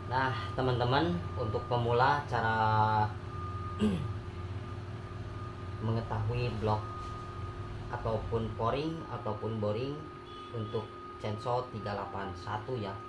Nah, teman-teman, untuk pemula cara mengetahui blok ataupun pouring ataupun boring untuk Censo 381 ya.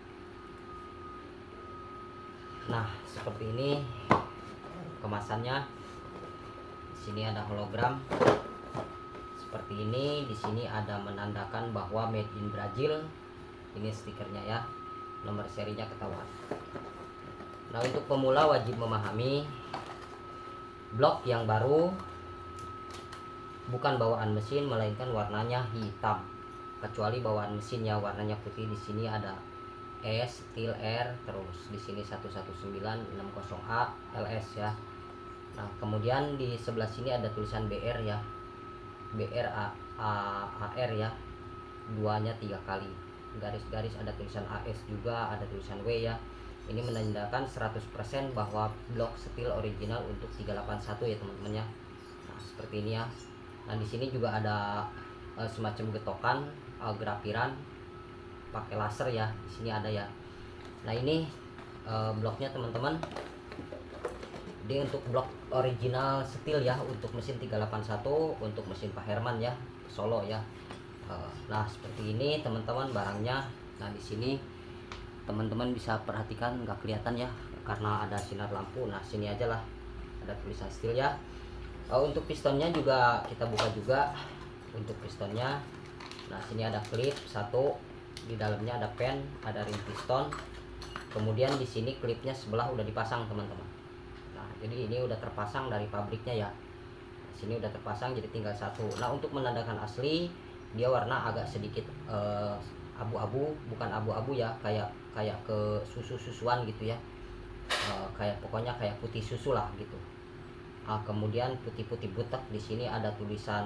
Nah, seperti ini kemasannya. Di sini ada hologram. Seperti ini, di sini ada menandakan bahwa made in Brazil. Ini stikernya ya. Nomor serinya ketahuan. Nah, untuk pemula wajib memahami blok yang baru bukan bawaan mesin, melainkan warnanya hitam. Kecuali bawaan mesinnya warnanya putih. Di sini ada S, Steel R, terus di sini 11960A LS ya. Nah, kemudian di sebelah sini ada tulisan BR ya. BR AR ya. Duanya 3 kali. Garis-garis ada tulisan AS juga, ada tulisan W ya. Ini menandakan 100% bahwa blok steel original untuk 381 ya teman-teman ya. Nah, seperti ini ya. Nah, di sini juga ada semacam getokan grapiran pakai laser ya. Di sini ada ya. Nah, ini bloknya teman-teman. Dia untuk blok original steel ya, untuk mesin 381, untuk mesin Pak Herman ya, Solo ya. Nah, seperti ini teman-teman barangnya. Nah, di sini teman-teman bisa perhatikan, nggak kelihatan ya karena ada sinar lampu. Nah, sini aja lah ada tulisan steel ya. Untuk pistonnya juga kita buka juga untuk pistonnya. Nah, sini ada klip satu, di dalamnya ada pen, ada ring piston. Kemudian di sini klipnya sebelah udah dipasang teman-teman. Nah, jadi ini udah terpasang dari pabriknya ya. Sini udah terpasang, jadi tinggal satu. Nah, untuk menandakan asli, dia warna agak sedikit abu-abu, bukan abu-abu ya, kayak ke susu-susuan gitu ya. Kayak pokoknya kayak putih susu lah gitu. Kemudian putih-putih butek. Di sini ada tulisan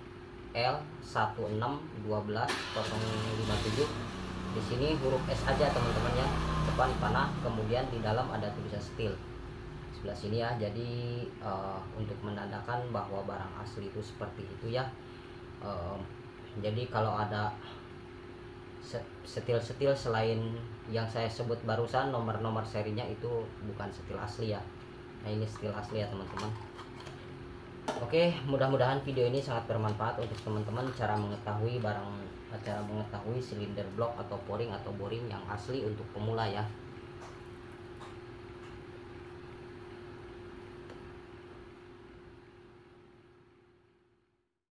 L1612057. Di sini huruf S aja teman-teman ya, depan panah. Kemudian di dalam ada tulisan steel sebelah sini ya. Jadi untuk menandakan bahwa barang asli itu seperti itu ya. Jadi kalau ada setil-setil selain yang saya sebut barusan, nomor-nomor serinya itu bukan setil asli ya. Nah, ini setil asli ya teman-teman. Oke, mudah-mudahan video ini sangat bermanfaat untuk teman-teman cara mengetahui silinder blok atau pouring atau boring yang asli untuk pemula ya.